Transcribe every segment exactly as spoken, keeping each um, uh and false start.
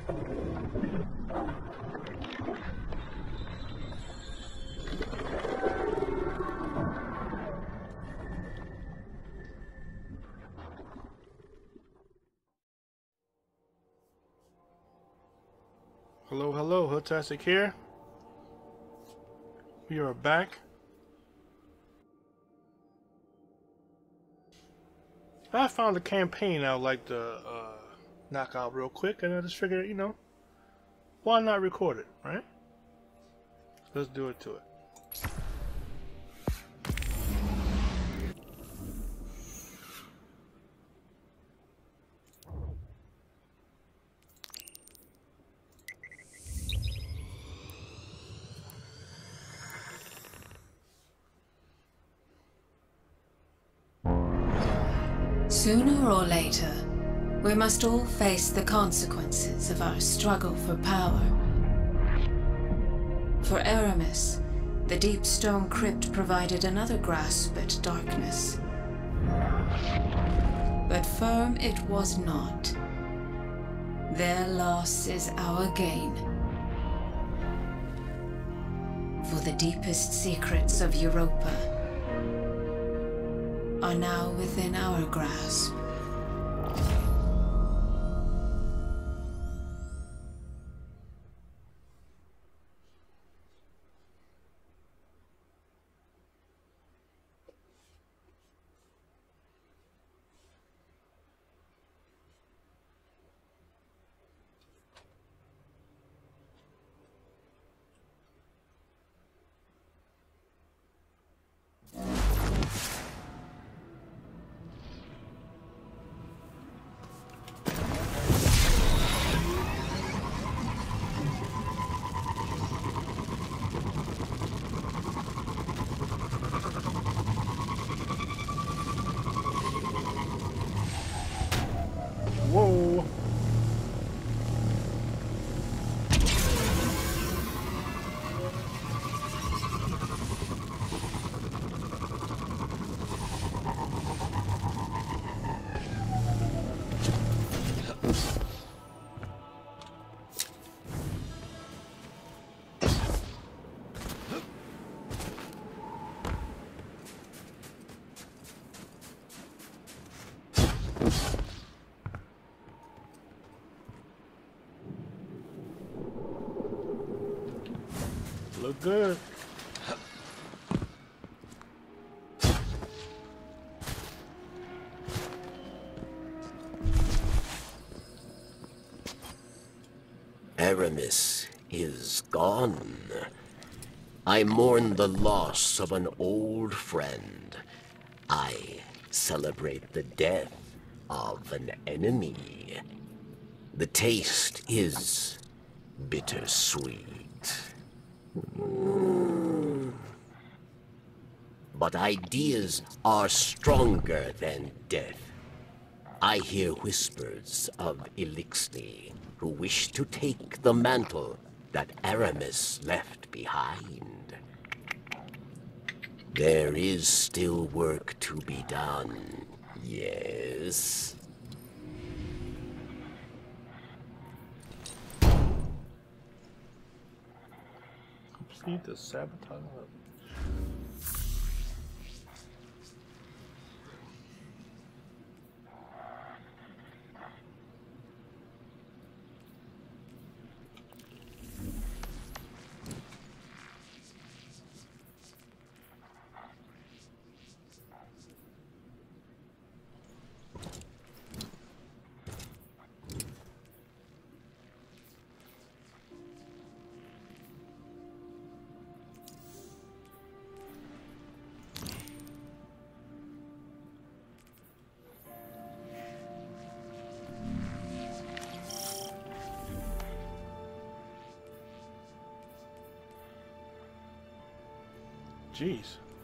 Hello, hello, Hoodtastic here. We are back. I found a campaign I would like to uh, knock out real quick, and I just figured, you know, why not record it, right? Let's do it to it. Sooner or later, we must all face the consequences of our struggle for power. For Aramis, the deep stone crypt provided another grasp at darkness. But firm it was not. Their loss is our gain. For the deepest secrets of Europa are now within our grasp. Whoa. Look good. Aramis is gone. I mourn the loss of an old friend. I celebrate the death of an enemy. The taste is bittersweet. But ideas are stronger than death. I hear whispers of Elixni, who wish to take the mantle that Aramis left behind. There is still work to be done, yes? Complete the sabotage level. Jeez.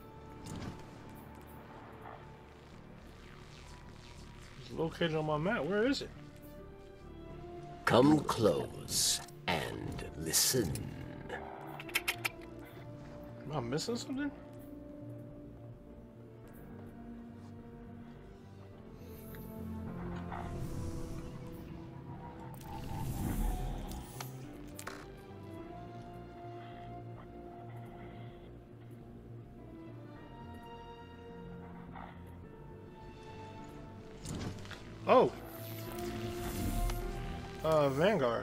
It's located on my map. Where is it? Come close and listen. Am I missing something? Oh! Uh, Vanguard.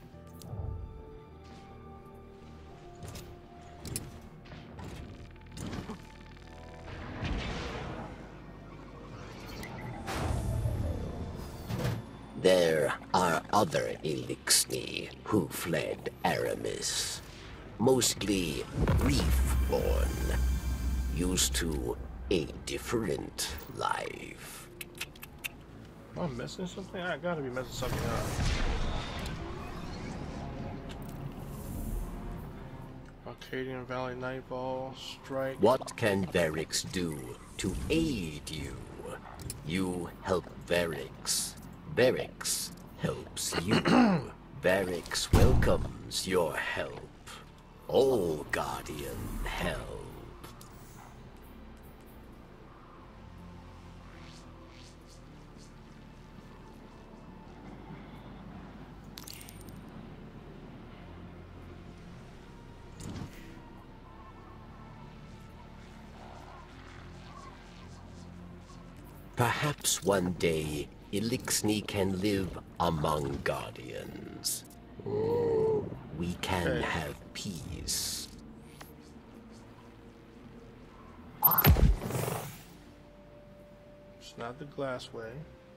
There are other Elixni who fled Aramis. Mostly Reef-born. Used to a different life. Am I missing something? I gotta be messing something up. Arcadian Valley Nightfall, Strike. What can Verix do to aid you? You help Verix. Verix helps you. Verix welcomes your help. All Guardian help. Perhaps one day, Elixni can live among Guardians. We can Okay. have peace. It's not the glass way.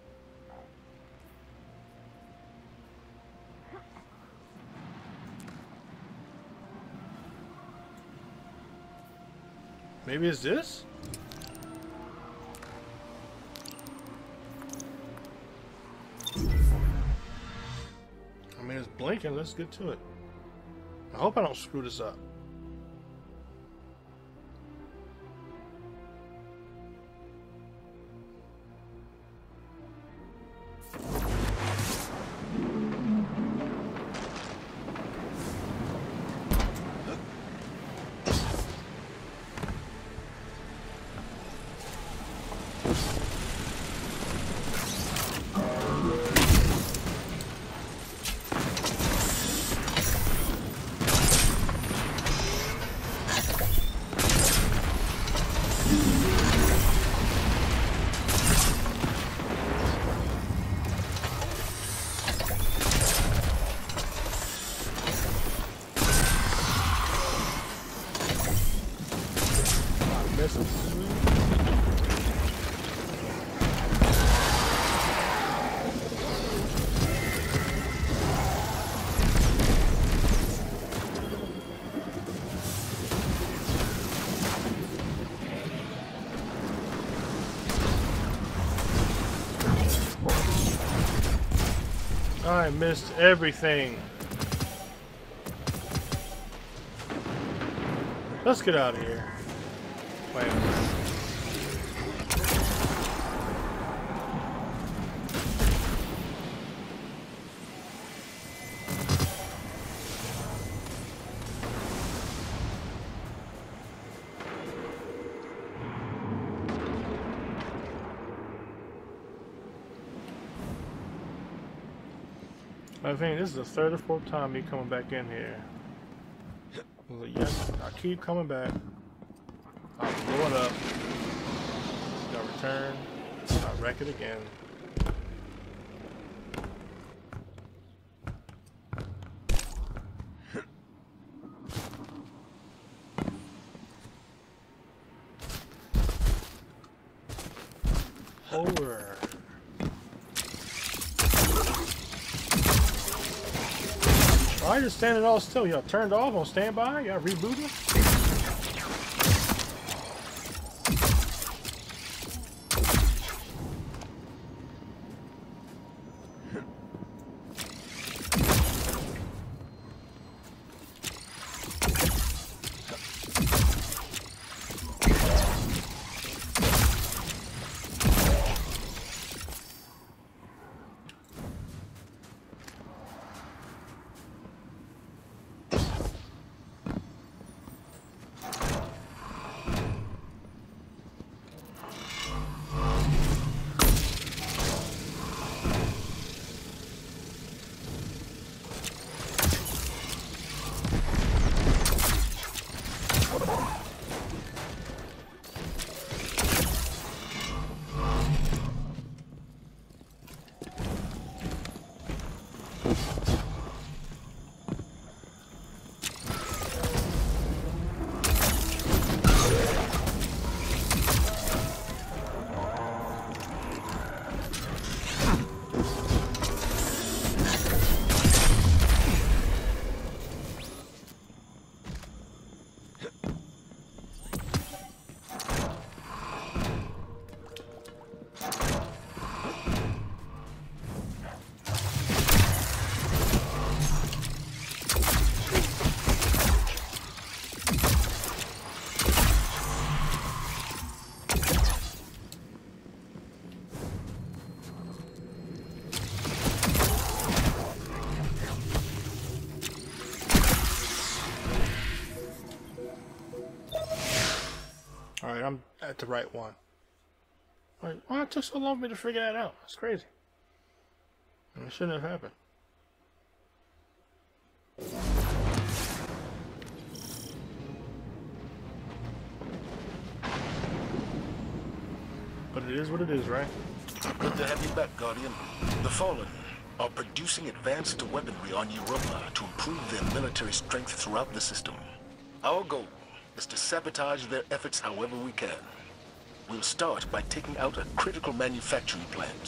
Maybe it's this? I mean, it's blinking. Let's get to it. I hope I don't screw this up. I missed everything. Let's get out of here. Wait a minute. I think this is the third or fourth time me coming back in here. Like, yes, I keep coming back. I'll blow it up. I'll return. I'll wreck it again. Over. Why are you standing all still? Y'all turned off on standby? Y'all rebooting? at the right one. Like, why it took so long for me to figure that out? That's crazy. It shouldn't have happened. But it is what it is, right? Good to have you back, Guardian. The Fallen are producing advanced weaponry on Europa to improve their military strength throughout the system. Our goal is to sabotage their efforts however we can. We'll start by taking out a critical manufacturing plant.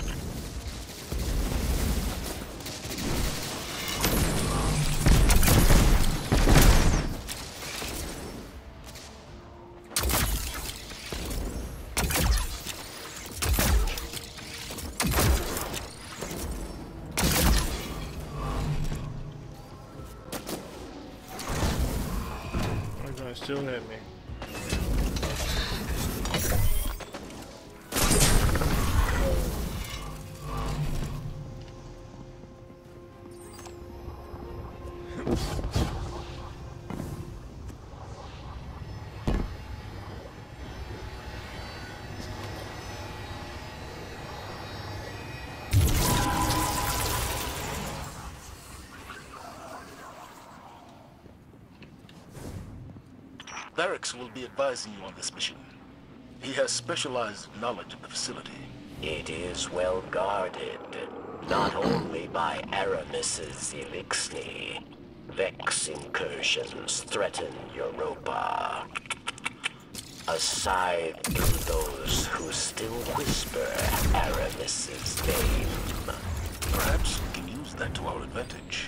Still hit me. Barracks will be advising you on this mission. He has specialized knowledge of the facility. It is well guarded, not only by Aramis's Elixni. Vex incursions threaten Europa. Aside to those who still whisper Aramis's name. Perhaps we can use that to our advantage.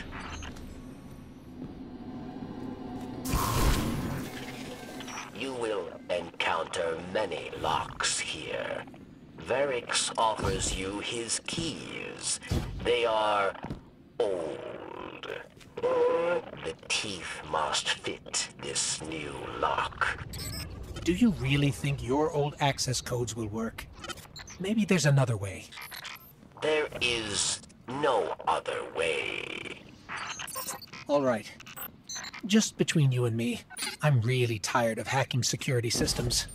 You will encounter many locks here. Verix offers you his keys. They are old. The teeth must fit this new lock. Do you really think your old access codes will work? Maybe there's another way. There is no other way. All right. Just between you and me, I'm really tired of hacking security systems.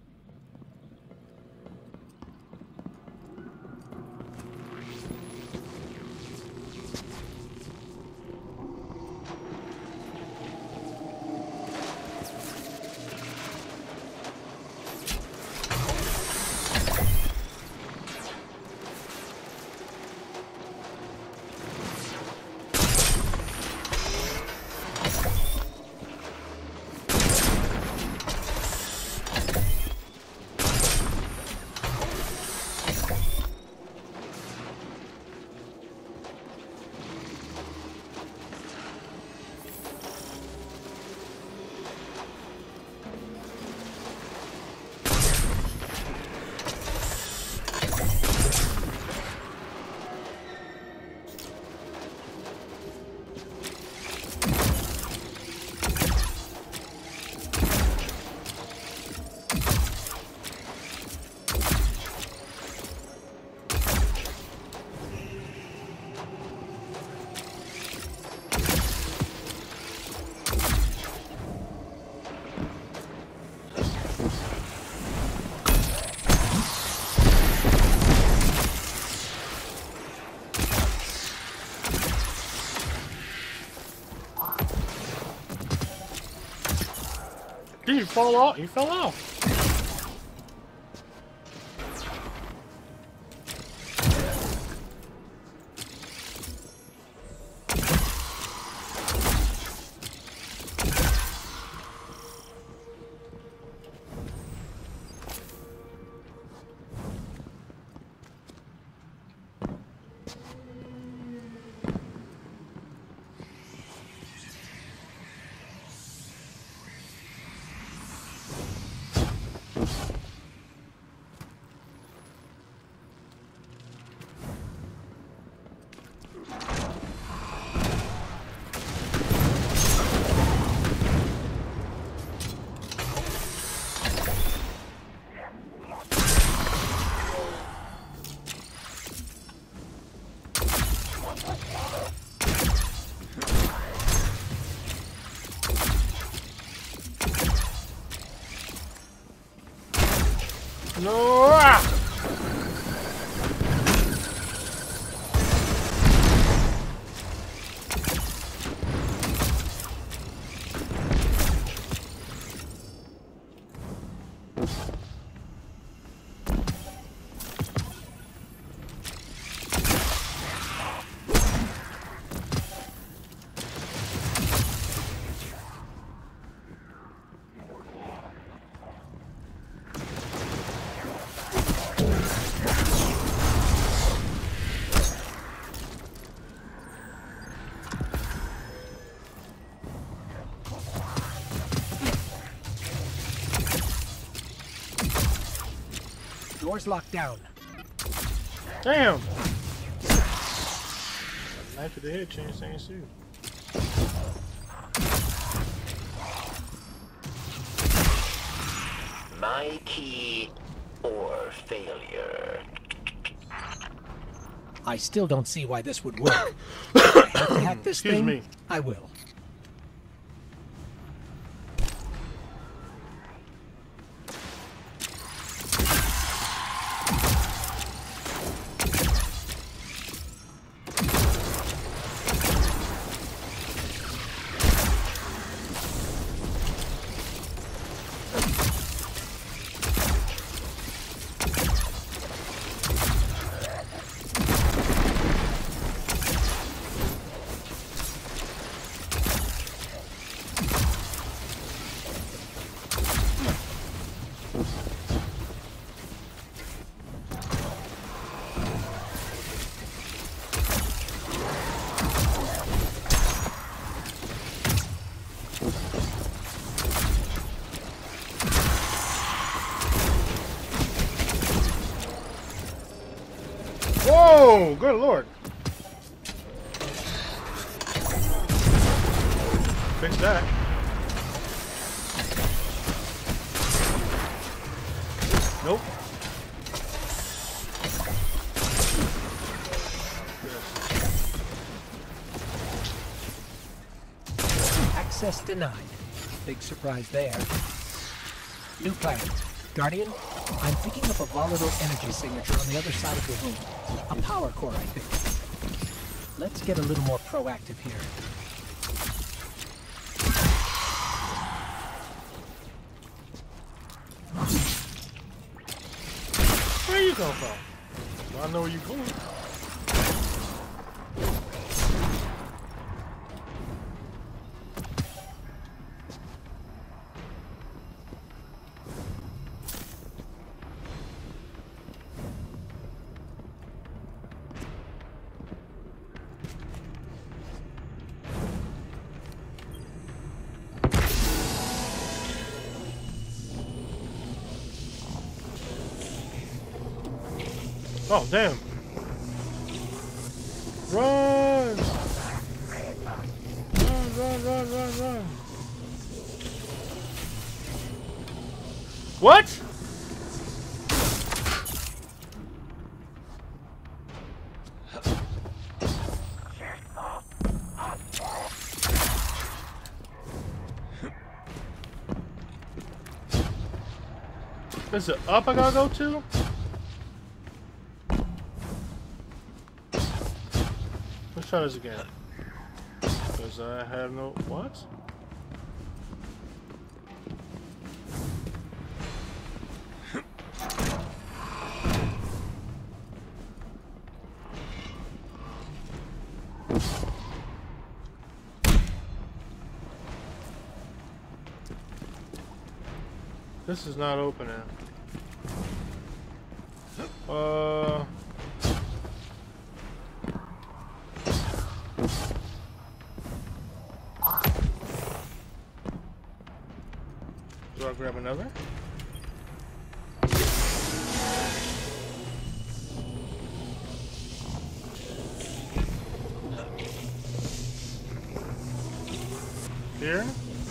Dude, you fell off. You fell off. No! Ah! Door's locked down. Damn! Knife to the head, change things too. My key or failure. I still don't see why this would work. If I have to hack this Excuse thing, me. I will. Whoa! Good lord! Fix that. Nope. Access denied. Big surprise there. New plan. Guardian, I'm picking up a volatile energy signature on the other side of the room. A power core, I think. Let's get a little more proactive here. Where you come from? Well, I know where you going. Oh, damn. Run! Run, run, run, run, run. What? Is it up I gotta go to? Let's try this again. Because I have no... What? This is not opening. Uh... Do I grab another? Here?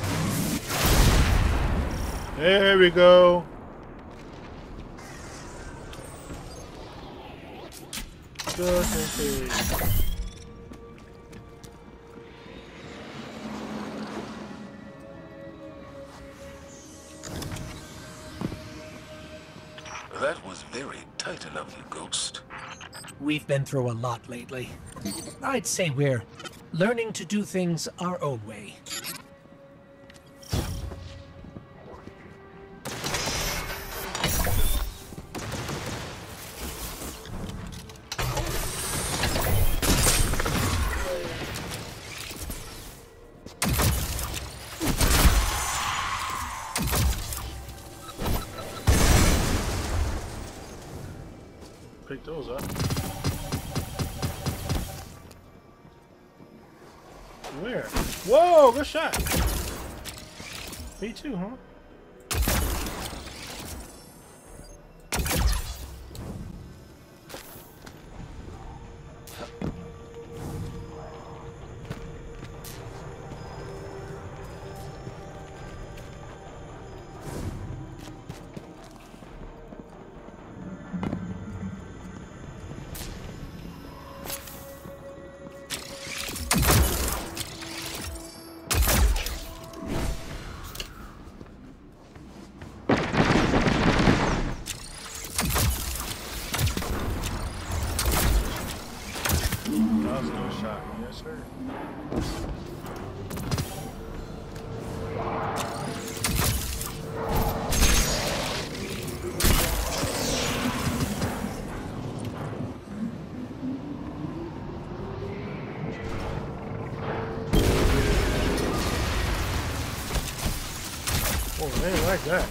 There we go. Just in case. That was very titan of you, Ghost. We've been through a lot lately. I'd say we're learning to do things our own way. Pick those up. Where? Whoa, good shot. Me too, huh? That was a good shot. Yes, sir. Oh, they ain't like that.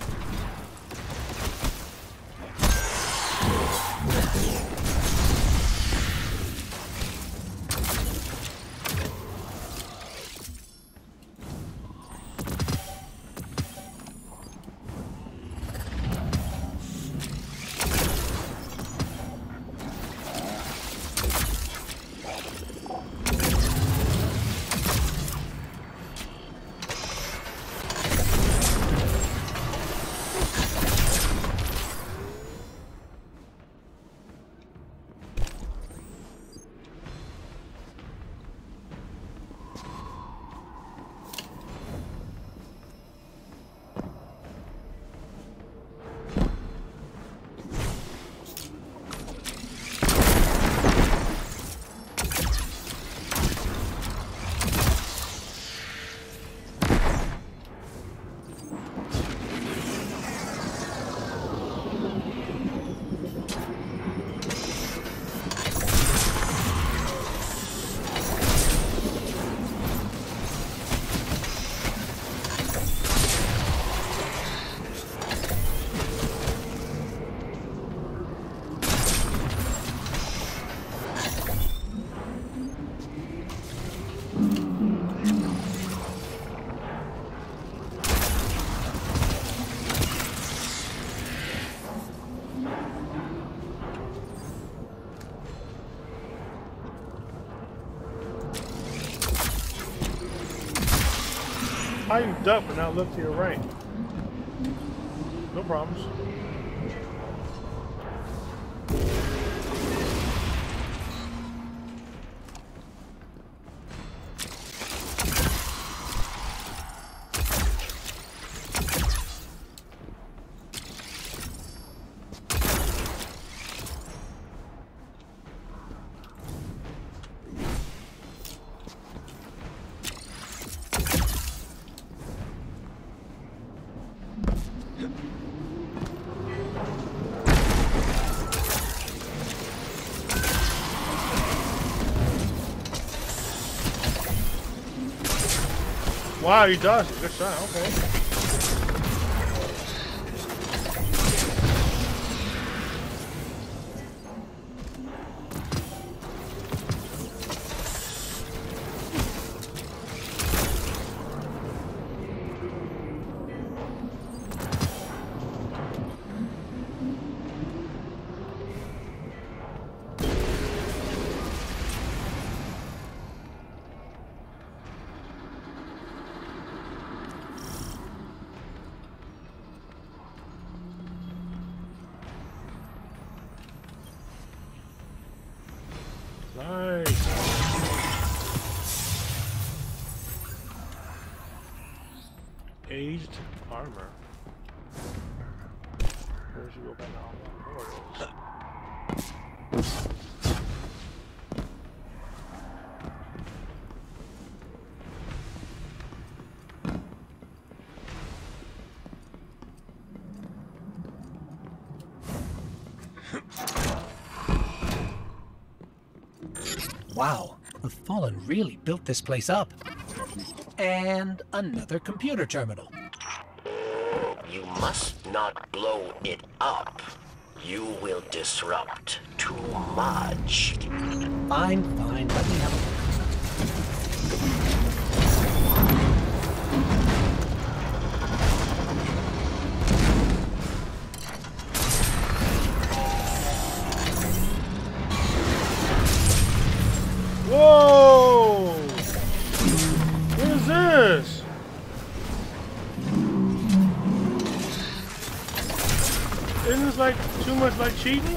How you duck but not look to your right? No problems. Wow, you dodged it. Good shot. Okay. Nice. Aged armor. First you open all the portals. Wow, the Fallen really built this place up. And another computer terminal. You must not blow it up. You will disrupt too much. Fine, fine, let me have a look. Whoa! What is this? Isn't this like too much like cheating?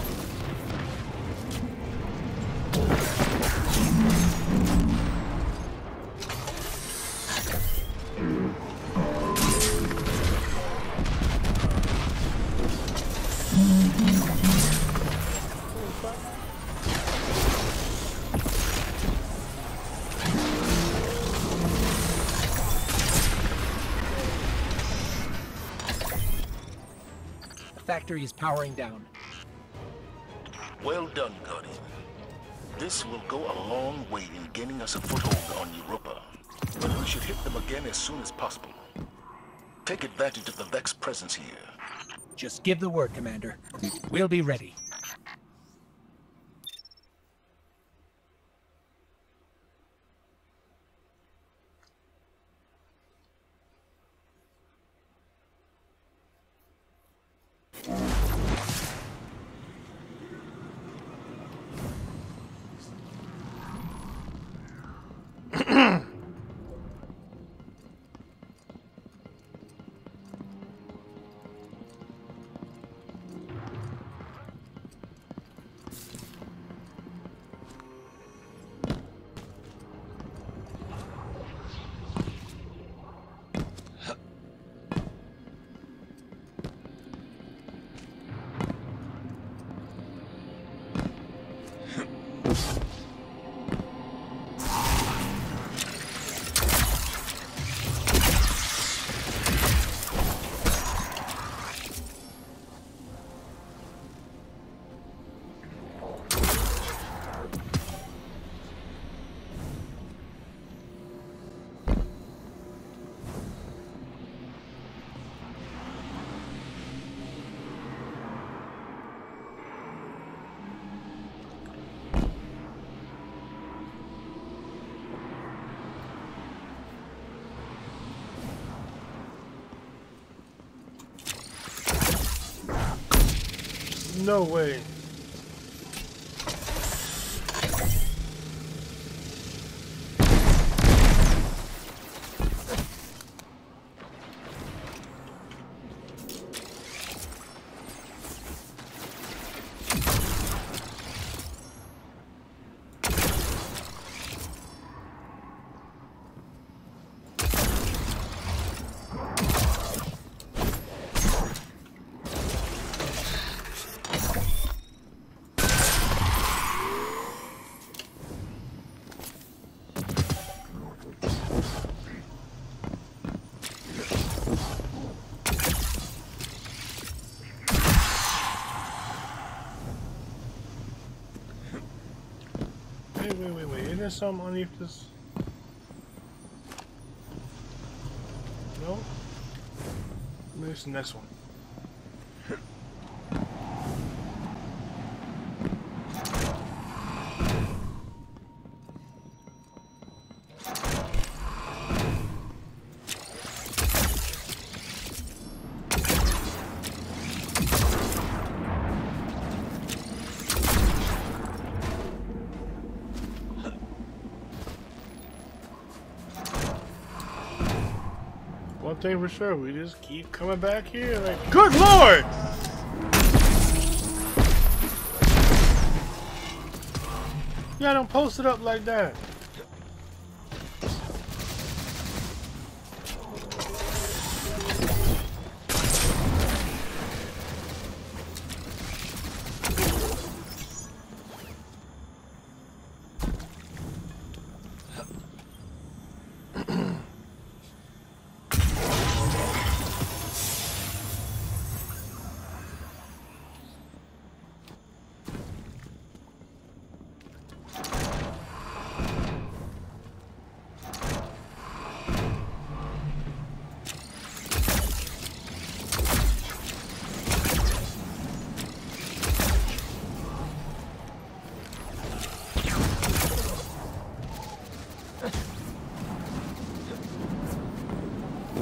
Factory is powering down. Well done, Guardian. This will go a long way in gaining us a foothold on Europa, but we should hit them again as soon as possible. Take advantage of the Vex presence here. Just give the word, Commander. We'll be ready. No way. Wait, wait, wait, wait. Isn't there something underneath this? No? Maybe it's the next one. One thing for sure, we just keep coming back here like, good lord! Yeah, don't post it up like that.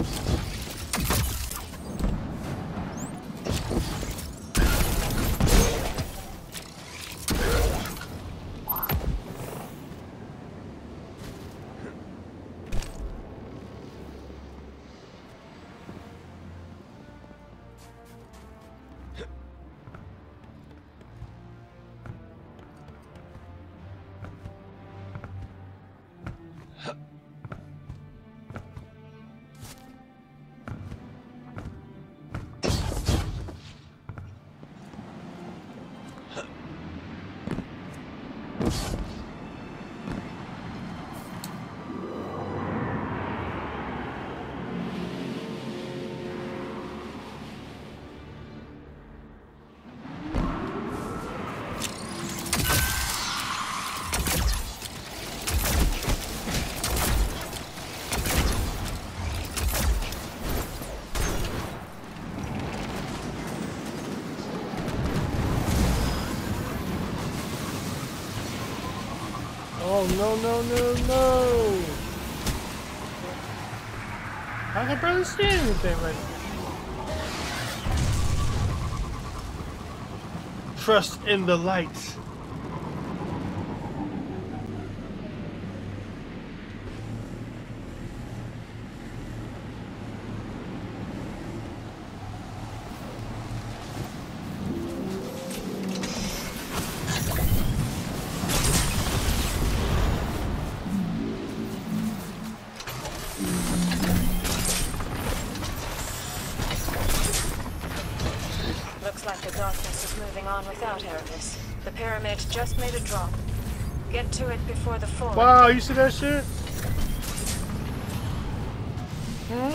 Oh no no no no! I can barely see anything right now. Trust in the light. Looks like the darkness is moving on without Erebus. The pyramid just made a drop. Get to it before the fall. Wow, you see that shit? Hmm?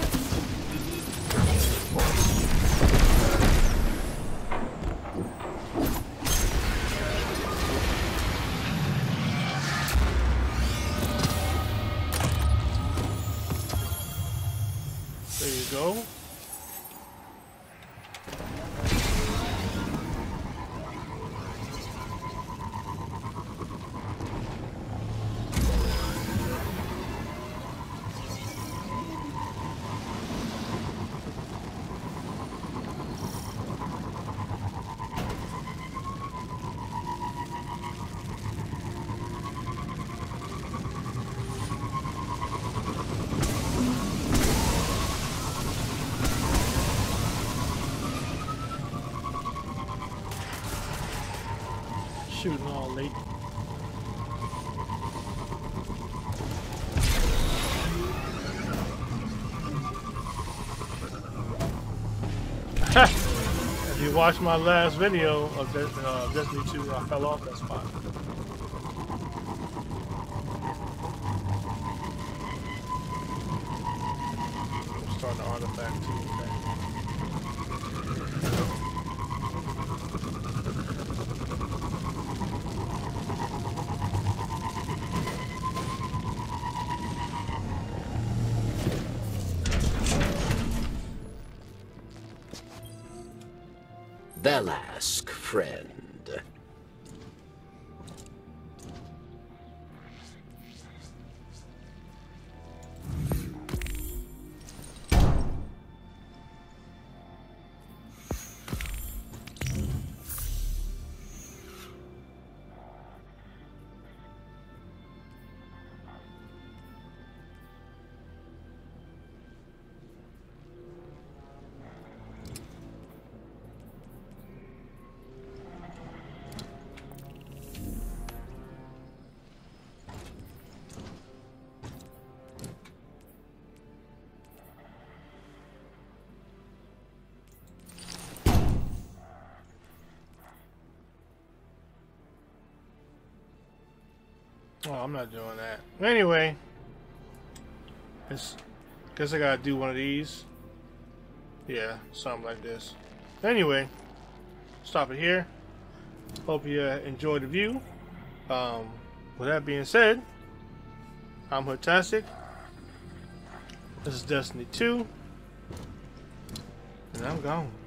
There you go. Shooting all late. If you watched my last video of De uh, Destiny two, I fell off that spot. I'm starting the artifact too. Okay. Velasque, friend. Oh, I'm not doing that. Anyway, it's, guess I gotta do one of these. Yeah, something like this. Anyway, stop it here. Hope you uh, enjoyed the view. Um, with that being said, I'm Hoodtastic. This is Destiny two, and I'm gone.